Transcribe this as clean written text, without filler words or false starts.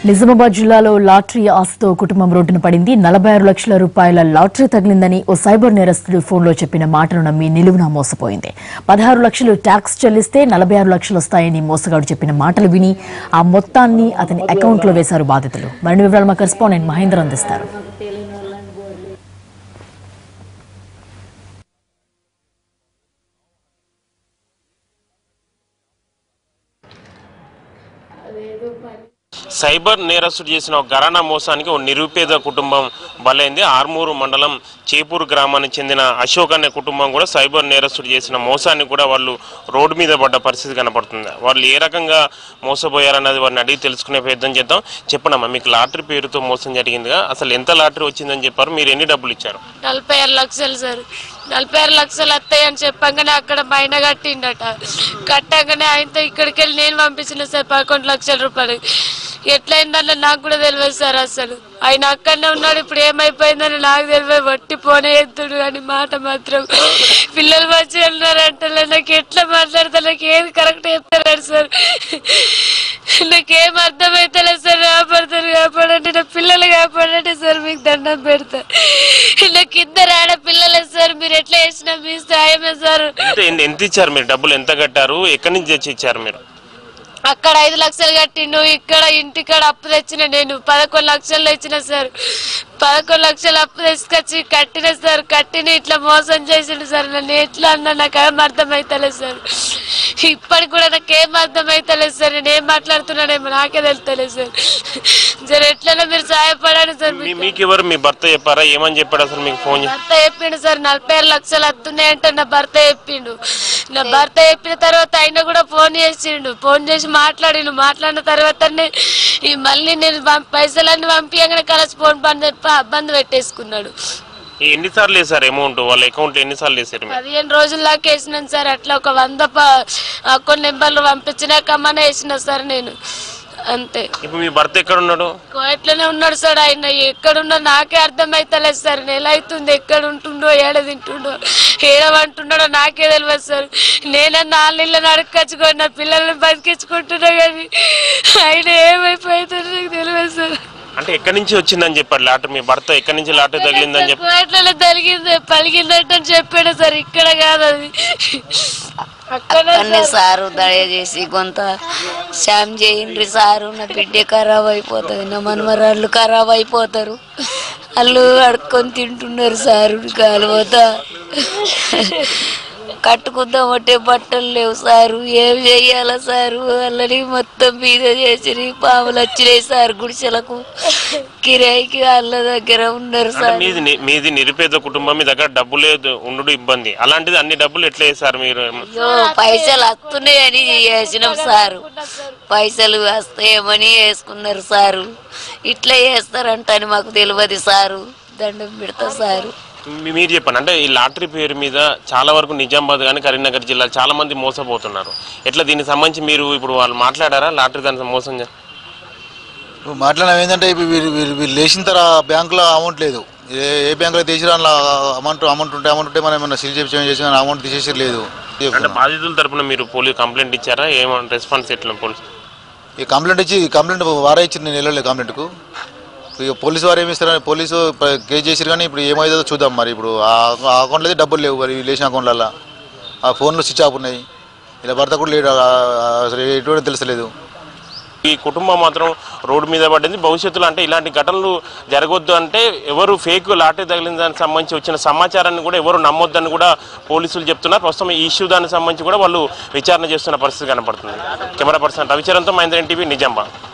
నిజామాబాద్ జిల్లాలో లాటరీ ఆస్తితో కుటుంబం రోడ్డున పడింది. 46 లక్షల రూపాయల లాటరీ తగిలిందని ఓ సైబర్ నేరస్తుడు ఫోన్లో చెప్పిన మాటను నమ్మి నిలువునా మోసపోయింది. 16 లక్షలు ట్యాక్స్ చెల్లిస్తే 46 లక్షలు వస్తాయని మోసగాడు చెప్పిన మాటలు విని ఆ మొత్తాన్ని అతని అకౌంట్లో వేశారు బాధితులు. మరిన్ని వివరాలు మా కరెస్పాండెంట్ మహేందర్ అందిస్తారు. సైబర్ నేరస్తుడు చేసిన ఘరానా మోసానికి ఓ నిరుపేద కుటుంబం బలైంది. ఆర్మూరు మండలం చేపూరు గ్రామానికి చెందిన అశోక్ అనే కుటుంబం కూడా సైబర్ నేరస్తుడు చేసిన మోసాన్ని కూడా వాళ్ళు రోడ్డు మీద పడ్డ పరిస్థితి కనపడుతుంది. వాళ్ళు ఏ రకంగా మోసపోయారన్నది వారిని అడిగి తెలుసుకునే ప్రయత్నం చేద్దాం. చెప్పనమ్మా, మీకు లాటరీ పేరుతో మోసం జరిగిందిగా, అసలు ఎంత లాటరీ వచ్చిందని చెప్పారు, మీరు ఎన్ని డబ్బులు ఇచ్చారు? 46 లక్షలు సార్. 46 లక్షలు వస్తాయని చెప్పగానే అక్కడ మైన కట్టిండట. కట్టగానే ఆయనతో ఇక్కడికి వెళ్ళి నేను పంపించిన సార్ 11 లక్షల రూపాయలు. ఎట్లయిందన్న నాకు కూడా తెలియదు సార్. అసలు ఆయన అక్కడనే ఉన్నాడు. ఇప్పుడు ఏమైపోయిందని నాకు తెలియదు. వట్టి పోనే ఎత్తుడు అని మాట మాత్రం పిల్లలు మంచిగా ఉన్నారంటే నాకు ఎట్లా మాట్లాడతా, నాకు ఏది కరెక్ట్ చెప్తారు సార్. నాకేం అర్థమైతలేదు సార్. కాపాడండి నా పిల్లలు కాపాడండి సార్, మీకు దండం పెడతా. నాకు 2 ఆడపిల్లలే సార్. మీరు ఎట్లా చేసినా మీ సాయమే సార్. ఎంత ఇచ్చారు మీరు? డబ్బులు ఎంత కట్టారు? ఎక్కడి నుంచి తెచ్చి ఇచ్చారు మీరు? అక్కడ 5 లక్షలు కట్టిండు. ఇక్కడ ఇంటికాడ అప్పు తెచ్చిన నేను 11 లక్షలు తెచ్చిన సార్. 11 లక్షలు అప్పు తీసుకొచ్చి కట్టిన సార్. కట్టిన ఇట్లా మోసం చేసిండు సార్. నన్ను ఎట్లా అన్నా నాకు ఏం అర్థమైతలేదు సార్. ఇప్పటికి కూడా నాకేం అర్థమైతలేదు సార్. నేను ఏం మాట్లాడుతున్నానేమో నాకే తెలుస్తలేదు సార్. జర ఎట్లన్నా మీరు సహాయపడండి సార్. మీకు ఎవరు, మీ భర్త చెప్పారా? ఏమని చెప్పాడు అసలు మీకు? ఫోన్ భర్త చెప్పిండు సార్. 46 లక్షలు వస్తున్నాయంటే నా భర్త చెప్పిండు. నా భర్త చెప్పిన తర్వాత ఆయన కూడా ఫోన్ చేసిండు. ఫోన్ చేసి మాట్లాడిన తర్వాతనే మళ్ళీ నేను పైసలన్నీ పంపించగానే కలిసి ఫోన్ బంద్ పెట్టేసుకున్నాడు. ఎన్నిసార్లు వేసారు అమౌంట్? వాళ్ళ అకౌంట్ ఎన్నిసార్లు వేసారు? 15 రోజుల్లాగా వేసినాను సార్. అట్లా ఒక 100 అకౌంట్ నెంబర్లు పంపించినాకమ్మనే వేసిన సార్ నేను, అంతే. ఇప్పుడు మీ భర్త ఎక్కడ ఉన్నాడు? కోయట్లోనే ఉన్నాడు సార్. ఆయన ఎక్కడున్నా నాకే అర్థమైతలేదు సార్. నెల అవుతుంది. ఎక్కడ ఉంటుండో, ఏడ తింటుండో, ఏడవంటున్నాడో నాకే తెలియదు సార్. నేనన్నా 4 నెలలు అడగచ్చుకొని నా పిల్లల్ని బతికించుకుంటున్నా కానీ ఆయన ఏమైపోతుందో నాకు తెలియదు సార్. అంటే ఎక్కడి నుంచి వచ్చిందని చెప్పాడు లాటరీ? మీ భర్త ఎక్కడి నుంచి లాటరీ తగిలిందని చెప్పి? కోయట్లలో పలిగిందంటని చెప్పాడు సార్. ఇక్కడ కాదు అది, అక్కడనే సారు దయచేసి కొంత సాయం చేయండి సారు. నా బిడ్డ ఖరాబ్ అయిపోతుంది, నా మనమరాళ్ళు ఖరాబ్ అయిపోతారు. వాళ్ళు అడుక్కొని తింటున్నారు సారు. కాలువతా కట్టుకుందామంటే బట్టలు లేవు సారు. ఏం చెయ్యాలా సారు? వాళ్ళని మొత్తం మీద చేసి పాములు వచ్చినాయి సార్. గుడిసెలకు కిరాయికి వాళ్ళ దగ్గర ఉన్నారు సార్. మీది నిరుపేద కుటుంబం, మీ దగ్గర డబ్బు లేదు, ఉండు ఇబ్బంది. అలాంటిది అన్ని డబ్బులు ఎట్లా వేసారు మీరు? పైసలు వస్తున్నాయని చేసినాం సారు. పైసలు వస్తాయేమని వేసుకున్నారు సారు. ఇట్లా చేస్తారంటని మాకు తెలియదు సారు. దండం పెడతా సారు. మీరు చెప్పండి. అంటే ఈ లాటరీ పేరు మీద చాలా వరకు నిజామాబాద్ కానీ కరీంనగర్ జిల్లా చాలా మంది మోసపోతున్నారు. ఎట్లా దీనికి సంబంధించి మీరు ఇప్పుడు వాళ్ళు మాట్లాడారా? లాటరీ దానికి మోసం మాట్లాడడం ఏంటంటే వీళ్ళు లేచిన తర్వాత బ్యాంకులో అమౌంట్ లేదు. ఏ బ్యాంకులో తీసిరా అమౌంట్ ఉంటే మనం ఏమన్నా సీల్ చేసి అమౌంట్ తీసేసి లేదు. అంటే బాధితుల తరపున మీరు పోలీసు కంప్లైంట్ ఇచ్చారా? ఏమన్నా రెస్పాన్స్ ఎట్లా? ఈ కంప్లైంట్ వారే ఇచ్చింది. నేను వెళ్ళలేదు కంప్లైంట్కు. ఇక పోలీసు వారు ఏమి ఇస్తారని పోలీసు కేసు చేసారు. కానీ ఇప్పుడు ఏమైతుందో చూద్దాం. మరి ఇప్పుడు ఆ అకౌంట్లో అయితే డబ్బులు లేవు. మరి లేచిన అకౌంట్లలో ఆ ఫోన్లో స్విచ్ ఆఫ్ ఉన్నాయి. ఇలా భర్త కూడా లేడు. అసలు ఎటువంటి తెలుసలేదు. ఈ కుటుంబం మాత్రం రోడ్డు మీద పడింది. భవిష్యత్తులో అంటే ఇలాంటి ఘటనలు జరగొద్దు అంటే ఎవరు ఫేక్ లాటరీ తగిలిన దానికి సంబంధించి వచ్చిన సమాచారాన్ని కూడా ఎవరు నమ్మొద్దని కూడా పోలీసులు చెప్తున్నారు. ప్రస్తుతం ఈ ఇష్యూ దానికి సంబంధించి కూడా వాళ్ళు విచారణ చేస్తున్న పరిస్థితి కనపడుతుంది. కెమెరా పర్సన్ రవిచరణ్తో మహేంద్ర ఎన్టీవీ, నిజామాబాద్.